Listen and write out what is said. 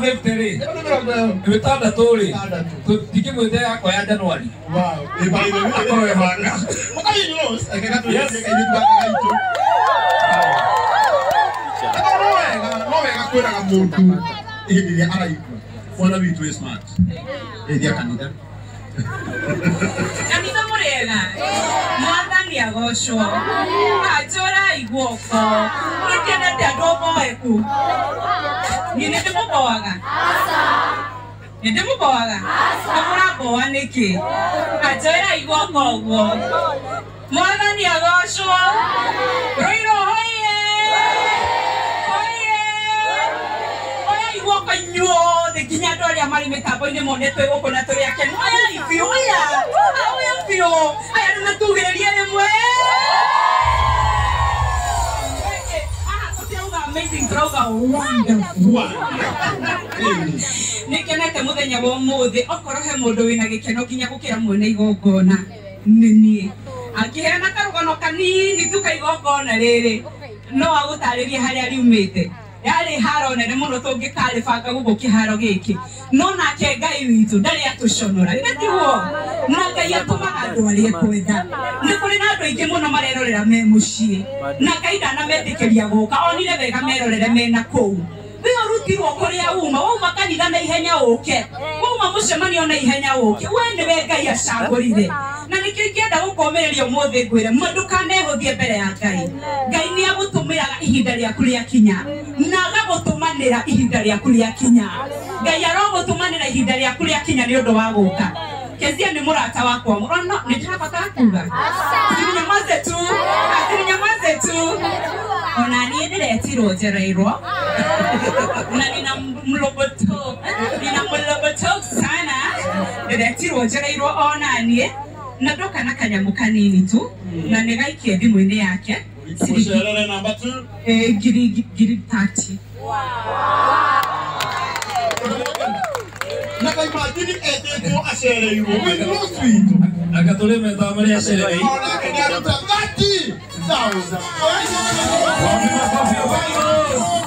50 Witanda turi. Tiki mwite yako ya Januari. Wow. Akoro ebanga. Mutari Winrose. Yes. Wega kwera ga mundu. Ihindire araigwa. Mwana witu is smart. Dia kanitha. Kanitha murega. Mwathani agoshwa. Ajora igwoko. Nikenda ndadobo eku. Nini ndimuboaga. Ndimuboaga. Amuraboa niki. Ajora igwoko ogwo. Mwathani agoshwa. Ruiru hoye. Nyo de kinyatta ya mari metapo inde moneto ego na tori yake moya ifio ya oya fio aya na tugereria remwe amazing droga wonderful nikenete muthenya wa muthi okorohe mundu wina gikeno kinya gukira mwene igongona nini akiheana karugano kanini tuka igongona riri no agutariria haria riumite yari haro nene muno tungikare banga guko kiharo giki no nake Ngai witu ndari atushonora nĩguo na Ngai atumaga andũ arĩa kwenda nĩ kũrĩ na andũ aingĩ mũno marerorera me muciĩ na Ngai ndanametĩkĩria gũka onire wega merorere mena kũu we urutirwo kũrĩa uma kanitha na ihenya ũke uma mũcemanio na ihenya ũke we nĩwe Ngai acagũrire na nĩkĩo ingĩenda gũkomereria ũmũthĩ ngwĩre ndũkanehũthie mbere ya Ngai Ngai nĩ agũtũmĩraga ihinda rĩaku rĩakinya na agagũtũmanĩra ihinda rĩaku rĩakinya Ngai arogũtũmanĩra ihinda rĩaku rĩakinya nĩ ũndũ wa gũka KEZIAH nĩ mũrata wakwa mũrona nĩ ndĩrabatara kuga nyamaze tu ona niĩ ndĩretirwo njereirwo na nina mloboto sana ndĩretirwo njereirwo ona niĩ na ndoka na kanyamu kanini tu na nĩgaikie thimũ-inĩ yake Sherere number 2 giri 30 na kai majini etetu ashereirwo Winrose witu Akatole metamari asherei ona kenyatta 30,000